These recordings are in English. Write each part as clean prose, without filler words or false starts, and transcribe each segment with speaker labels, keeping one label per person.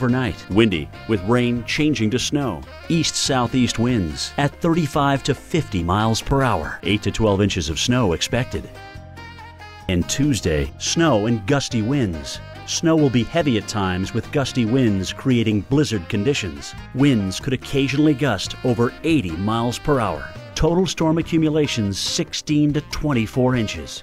Speaker 1: overnight. Windy, with rain changing to snow. East-southeast winds at 35 to 50 miles per hour. 8 to 12 inches of snow expected. And Tuesday, snow and gusty winds. Snow will be heavy at times with gusty winds creating blizzard conditions. Winds could occasionally gust over 80 miles per hour. Total storm accumulations 16 to 24 inches.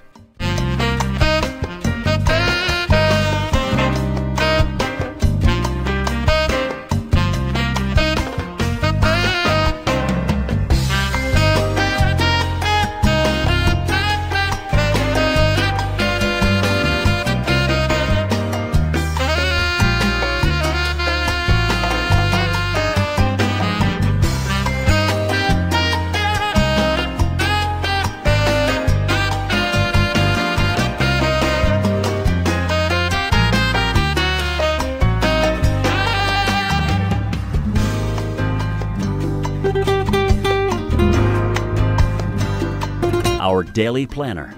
Speaker 1: Our daily planner.